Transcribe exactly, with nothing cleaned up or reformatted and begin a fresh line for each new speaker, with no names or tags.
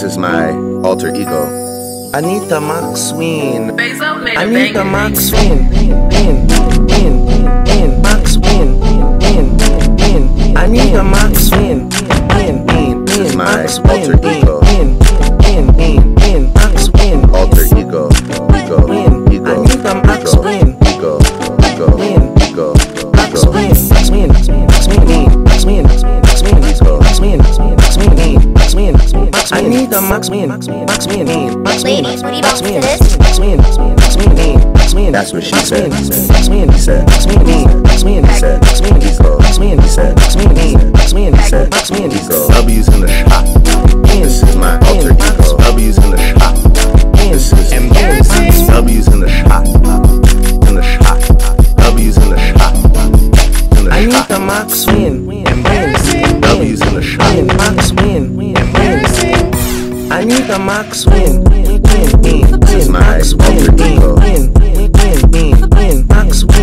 This is my alter ego. Anita Max Wynn.
Anita
Max Wynn. Wynn, Wynn, Wynn, Max Wynn. Wynn, Wynn. Anita Max Wynn. Wynn, Wynn. This is my alter ego. Wynn, Wynn, Wynn, Wynn, Max Wynn. Alter ego. Ego. Wynn. Ego. Anita Max Wynn. Ego. Ego. Wynn. Ego. Max Wynn. Max Wynn. Max Wynn. Max Wynn. Max Wynn. Max Wynn. Max Wynn. Max Wynn. Max Wynn. Max Wynn. Anita Max Wynn. Max Wynn. Max Wynn. Max Wynn.
Ladies, what do you bounce to
Wynn.
this?
Max Wynn. Max Wynn. Max Wynn. Max Wynn. That's what she said. Max Wynn. He said. Max Wynn. Max Wynn. He said. Max Wynn. Max Wynn. He said. Max Wynn. Max Wynn. He said. Max Wynn. W's in the shot. This is my alter ego. W's in the shot. This is embarrassing. W's in the shot. In the shot. W's in the shot. In the shot. Anita Max Wynn. Embarrassing. W's in the shot. Max Wynn. Embarrassing. Anita Max Wynn. This is my alter ego. Max Wynn.